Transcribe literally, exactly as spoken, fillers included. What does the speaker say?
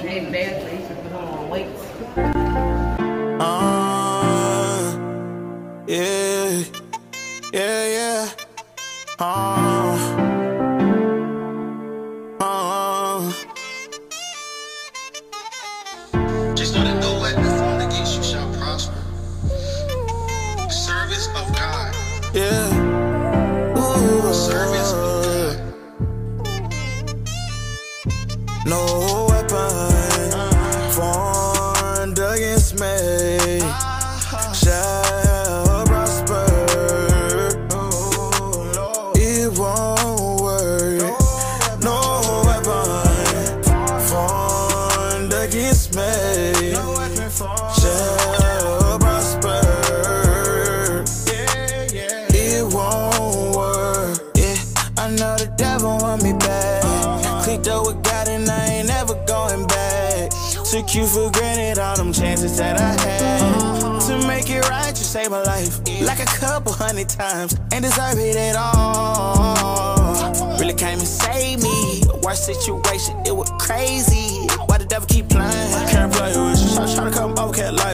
Hey, bad place to put on weights. Uh, yeah, yeah, yeah. Uh, uh. Just know that no weapon formed against you shall prosper. Service of God. Yeah. Ooh. Service of God. No weapon formed against me shall prosper. It won't work. No weapon formed against me shall prosper. It won't work. Yeah, I know the devil want me back. Clicked up with God and I ain't never going back. Took you for granted all them chances that I had. To make it right, you saved my life like a couple hundred times. Ain't deserve it at all. Really came and saved me. Worst situation, it was crazy. Why the devil keep playing? Can't play with you, try to come over, can't lie.